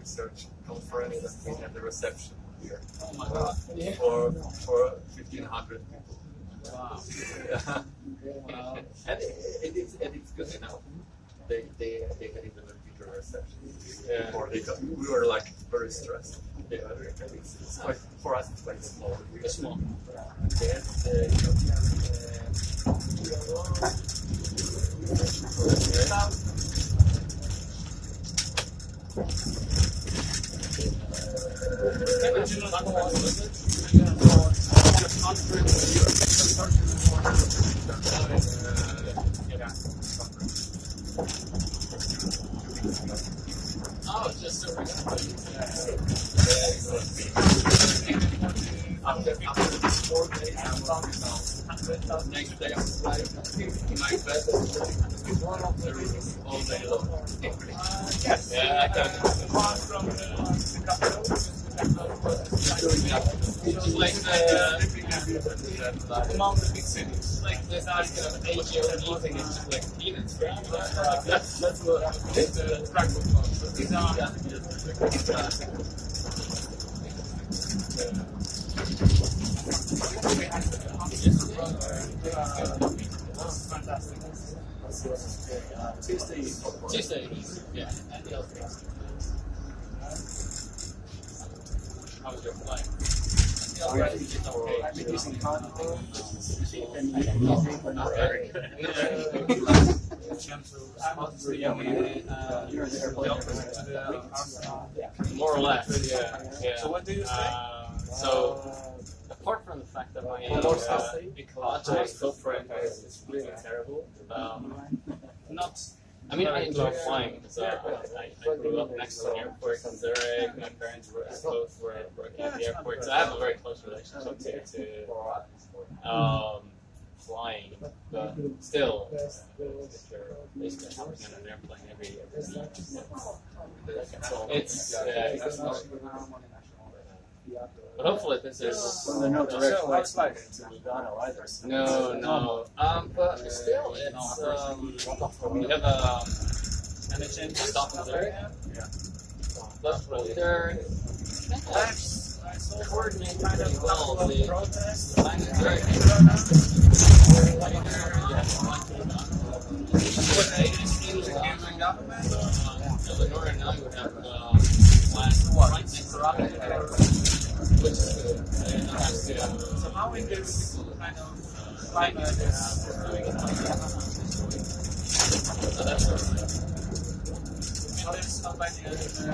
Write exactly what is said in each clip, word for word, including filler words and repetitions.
research conference that we had the reception here. Oh my god. Yeah. For for fifteen hundred people. Wow. Yeah. Wow. And it, it, it's, and it's good enough. They they they had even a bigger reception Yeah. before they got. We were like very stressed. Yeah, it's, it's quite, for us it's quite small. It's small. Yes, uh, you Oh, it's just a after after four days, I'm talking about next day I'm flying. My bed is one of the reasons all day long. Uh, yes. Yeah, I can. Apart from the capital, it's like the among the big cities. Like there's like an Asia or anything, it's just like peanuts. Like that's that's what it's the practical part. These are fantastic. Tuesday. Tuesday, yeah. And the other things. How was your flight? I've been using Convo. More or less, yeah. yeah. So what do you say? Uh, so, apart from the fact that my uh, ecological footprint is, is really terrible, um, not. I mean, I enjoy flying because uh, I, I grew up next to an airport in Zurich. My parents were both were working at the airport, so I have a very close relationship to, to um, flying. But still, uh, if you're basically hopping on an airplane every every week, it's uh, it's not. But hopefully this is There are no direct flights like to Lugano either. So no, no. Um, but still, it's um, we have a an exchange stop in there. Yeah. But they're I coordinate kind of well. The line is very Illinois and I would have last one which is good. And I have to, so how in this kind of climate is doing it like that? So that's sort of it. And there's not by the other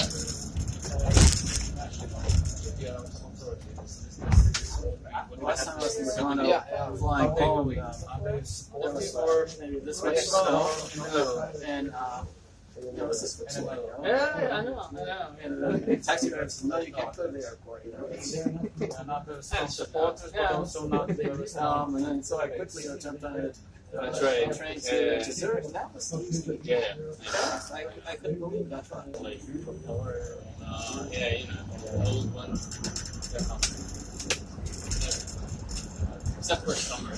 national some sort of last time I was in Lugano yeah, flying home, um, there was maybe this much snow and uh, there was this much snow. Yeah, yeah, I know. Yeah, and the taxi driver said, no, you can't go to the airport. You know, it's not very supporters, but also not very um, and then so I quickly you know, jumped on a uh, train, train yeah, to, yeah. to Zurich, and that was easy. Yeah, yeah. I, I couldn't believe that fun. Like propeller, uh, yeah, you know, old ones. They're not. Except for summer.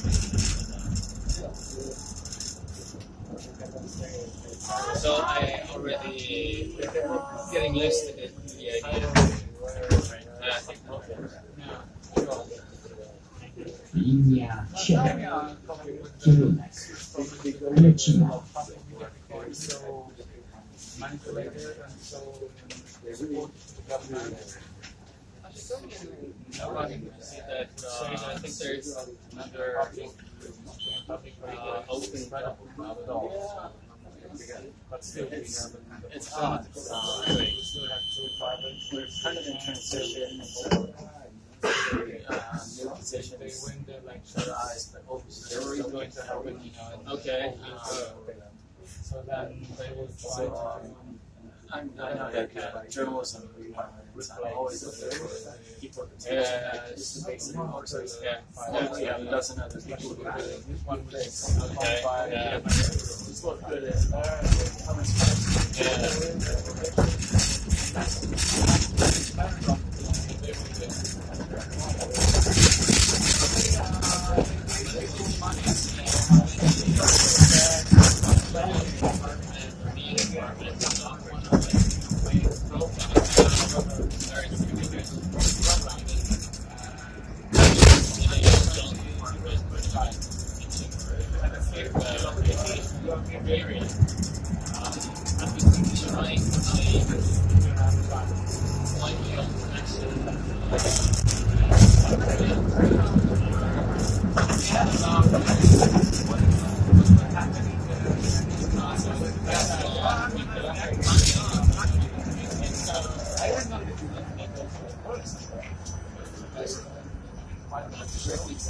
So I already getting used to it. Yeah, yeah. I think. Yeah. Linea Czech, kierunek Lecina. so manipulated and so supported the government. No, I can see that. Uh, I think there's another uh, open credible. But still, It's, we have a it's odd. uh, Uh, we still have two private. we're kind of in transition. So, uh, new positions. They win the lecture, eyes, but they're really going to happen, you know. And, Okay. uh, so then they will try So, to. um, I'm, I know that uh, journalism requirements. I'm always looking for people to Yeah, This is basically also yeah. we have a dozen other people who are This one which is Okay. by Yeah. It's what good is. Yeah.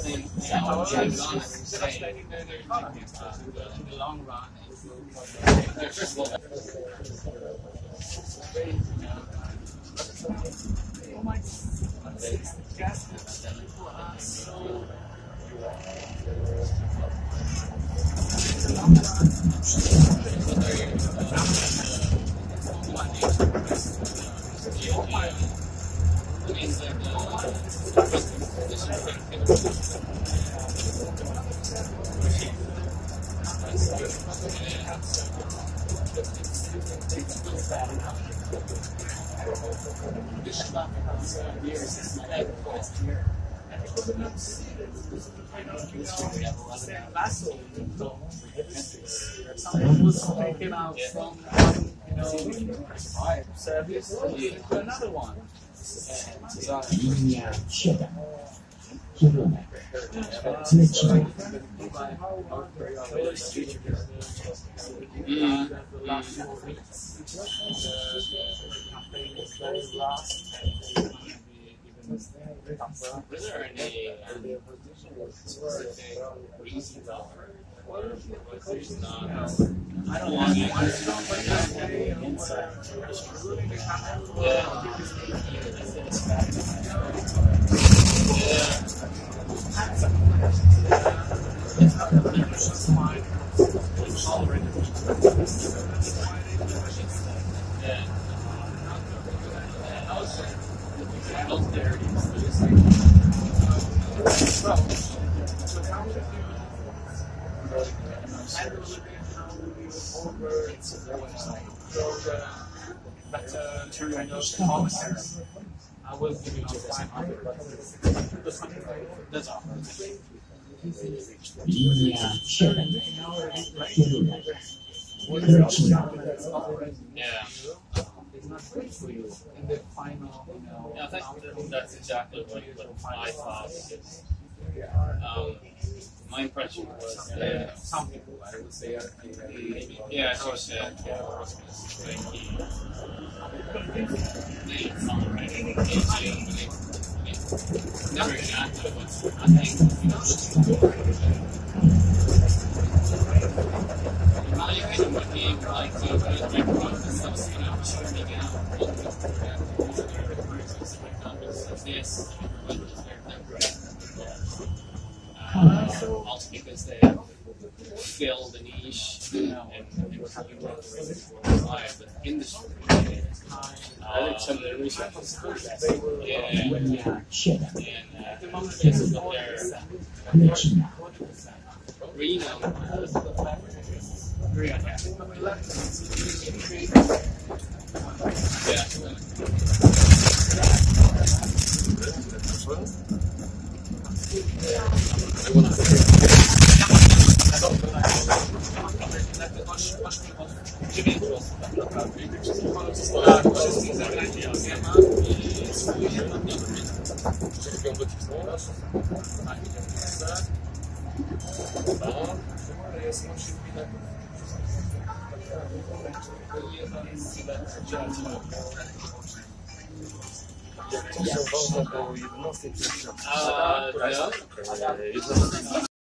think, you know, James on saying, uh, in the long run, they're just like, oh my God, people are so. Someone was taken out from you know service to another one. Linia siedem. Kierunek. Zlecimy. Mm. Was there any um, specific reason or was there not? I don't want to. But uh, turn on those commissars. I will give you five hundred. That's all. Linia siedem. Kierunek. Yeah. It's not great for you in the final, you know. Yeah, I think that's exactly what, what I thought. Because, um, my impression was that Some people, I would say, are maybe. yeah, as you said, yeah, like he made songwriting, never exactly, but I think in my opinion, what he would like to do is make process of seeing an opportunity out, this, uh, also because they fill the niche and, and they were having more live with industry. Uh, yeah, Linia siedem. and uh, this is what they're Lecimy. renowned. Very unhappy. Uh, no.